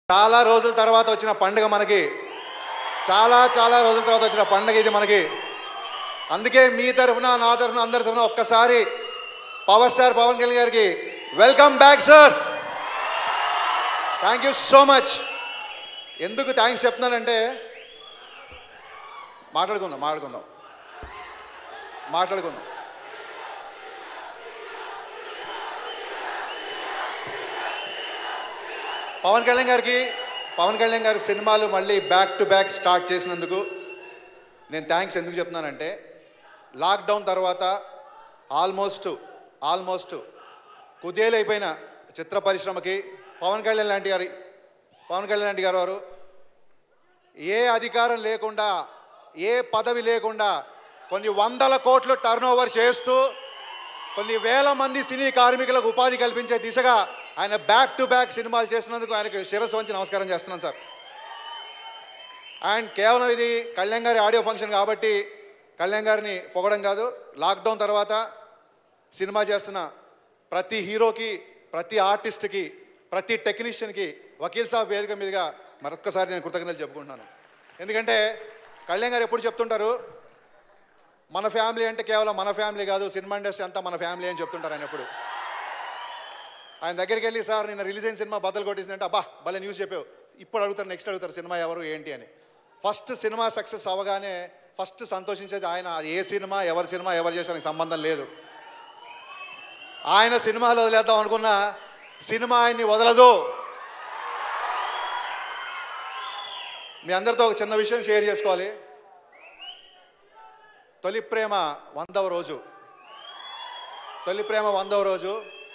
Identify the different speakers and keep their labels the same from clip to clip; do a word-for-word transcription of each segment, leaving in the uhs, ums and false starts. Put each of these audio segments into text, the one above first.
Speaker 1: చాలా రోజుల తర్వాత వచ్చిన పండుగ మనకి, చాలా చాలా రోజుల తర్వాత వచ్చిన పండుగ ఇది మనకి. అందుకే మీ తరఫున నా తరఫున అందరి తరఫున ఒక్కసారి పవర్ స్టార్ పవన్ కళ్యాణ్ గారికి welcome back sir. Thank you so much. ఎందుకు థ్యాంక్స్ చెప్తున్నానంటే మాట్లాడుకుందాం మాట్లాడుకుందాం మాట్లాడుకుందాం పవన్ కళ్యాణ్ గారికి పవన్ కళ్యాణ్ గారి సినిమాలు మళ్ళీ బ్యాక్ టు బ్యాక్ స్టార్ట్ చేసినందుకు నేను థ్యాంక్స్ ఎందుకు చెప్తున్నానంటే, లాక్డౌన్ తర్వాత ఆల్మోస్ట్ ఆల్మోస్ట్ కుదేలైపోయిన చిత్ర పరిశ్రమకి పవన్ కళ్యాణ్ లాంటి గారి పవన్ కళ్యాణ్ లాంటి గారు వారు ఏ అధికారం లేకుండా, ఏ పదవి లేకుండా కొన్ని వందల కోట్లు టర్న్ ఓవర్ చేస్తూ కొన్ని వేల మంది సినీ కార్మికులకు ఉపాధి కల్పించే దిశగా ఆయన బ్యాక్ టు బ్యాక్ సినిమాలు చేసినందుకు ఆయనకు శిరస్సు వంచి నమస్కారం చేస్తున్నాను సార్. అండ్ కేవలం ఇది కళ్యాణ్ గారి ఆడియో ఫంక్షన్ కాబట్టి కళ్యాణ్ గారిని పొగడం కాదు, లాక్డౌన్ తర్వాత సినిమా చేస్తున్న ప్రతి హీరోకి, ప్రతి ఆర్టిస్ట్కి, ప్రతి టెక్నీషియన్కి వకీల్ సాబ్ వేదిక మీదుగా మరొక్కసారి నేను కృతజ్ఞతలు చెప్పుకుంటున్నాను. ఎందుకంటే కళ్యాణ్ గారు ఎప్పుడు చెప్తుంటారు, మన ఫ్యామిలీ అంటే కేవలం మన ఫ్యామిలీ కాదు, సినిమా ఇండస్ట్రీ అంతా మన ఫ్యామిలీ అని చెప్తుంటారు ఆయన ఎప్పుడు. ఆయన దగ్గరికి వెళ్ళి, సార్ నిన్న రిలీజ్ అయిన సినిమా బద్దలు కొట్టేసిందంటే, అబ్బా భలే న్యూస్ చెప్పావు, ఇప్పుడు అడుగుతారు, నెక్స్ట్ అడుగుతారు సినిమా ఎవరు ఏంటి అని. ఫస్ట్ సినిమా సక్సెస్ అవ్వగానే ఫస్ట్ సంతోషించేది ఆయన. ఏ సినిమా ఎవరి సినిమా ఎవరు చేసానికి సంబంధం లేదు. ఆయన సినిమాలు వదిలేద్దాం అనుకున్న సినిమా ఆయన్ని వదలదు. మీ అందరితో ఒక చిన్న విషయం షేర్ చేసుకోవాలి. తొలి ప్రేమ వందవ రోజు తొలి ప్రేమ వందవ రోజు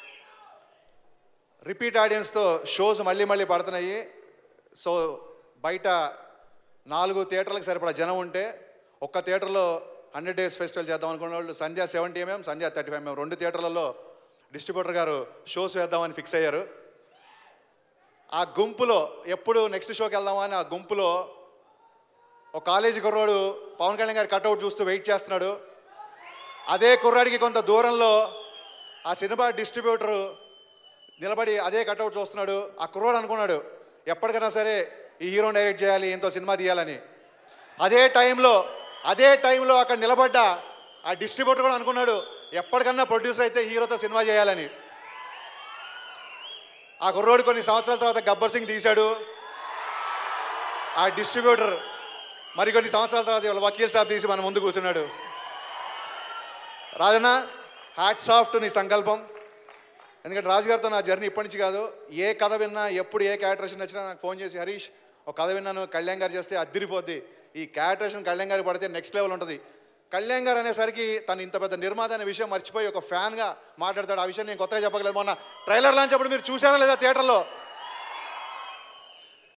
Speaker 1: రిపీట్ ఆడియన్స్తో షోస్ మళ్ళీ మళ్ళీ పడుతున్నాయి. సో బయట నాలుగు థియేటర్లకు సరిపడా జనం ఉంటే ఒక్క థియేటర్లో హండ్రెడ్ డేస్ ఫెస్టివల్ చేద్దాం అనుకున్న వాళ్ళు Sandhya seventy MM Sandhya thirty five MM రెండు థియేటర్లలో డిస్ట్రిబ్యూటర్ గారు షోస్ వేద్దామని ఫిక్స్ అయ్యారు. ఆ గుంపులో ఎప్పుడు నెక్స్ట్ షోకి వెళ్దామని ఆ గుంపులో ఒక కాలేజీ కుర్రాడు పవన్ కళ్యాణ్ గారి కట్అవుట్ చూస్తూ వెయిట్ చేస్తున్నాడు. అదే కుర్రాడికి కొంత దూరంలో ఆ సినిమా డిస్ట్రిబ్యూటరు నిలబడి అదే కట్అవుట్ చూస్తున్నాడు. ఆ కుర్రాడు అనుకున్నాడు, ఎప్పటికైనా సరే ఈ హీరోని డైరెక్ట్ చేయాలి, ఎంతో సినిమా తీయాలని. అదే టైంలో అదే టైంలో అక్కడ నిలబడ్డ ఆ డిస్ట్రిబ్యూటర్ కూడా అనుకున్నాడు, ఎప్పటికన్నా ప్రొడ్యూసర్ అయితే హీరోతో సినిమా చేయాలని. ఆ కుర్రోడు కొన్ని సంవత్సరాల తర్వాత గబ్బర్ సింగ్ తీశాడు. ఆ డిస్ట్రిబ్యూటర్ మరికొన్ని సంవత్సరాల తర్వాత ఇవాళ వకీల్ సాబ్ తీసి మన ముందు కూర్చున్నాడు. రాజన్న, హ్యాట్స్ ఆఫ్ టు నీ సంకల్పం. ఎందుకంటే రాజుగారితో నా జర్నీ ఇప్పటి నుంచి కాదు, ఏ కథ విన్నా, ఎప్పుడు ఏ క్యారెక్టరేషన్ వచ్చినా నాకు ఫోన్ చేసి, హరీష్ ఒక కథ విన్నాను, కళ్యాణ్ గారు చేస్తే అద్దిరిపోద్ది, ఈ క్యారెక్టరేషన్ కళ్యాణ్ గారికి పడితే నెక్స్ట్ లెవెల్ ఉంటుంది. కళ్యాణ్ గారు అనేసరికి తను ఇంత పెద్ద నిర్మాత అనే విషయం మర్చిపోయి ఒక ఫ్యాన్గా మాట్లాడతాడు. ఆ విషయం నేను కొత్తగా చెప్పగలేదు. మొన్న ట్రైలర్ లాంచ్ అప్పుడు మీరు చూసారా లేదా థియేటర్లో,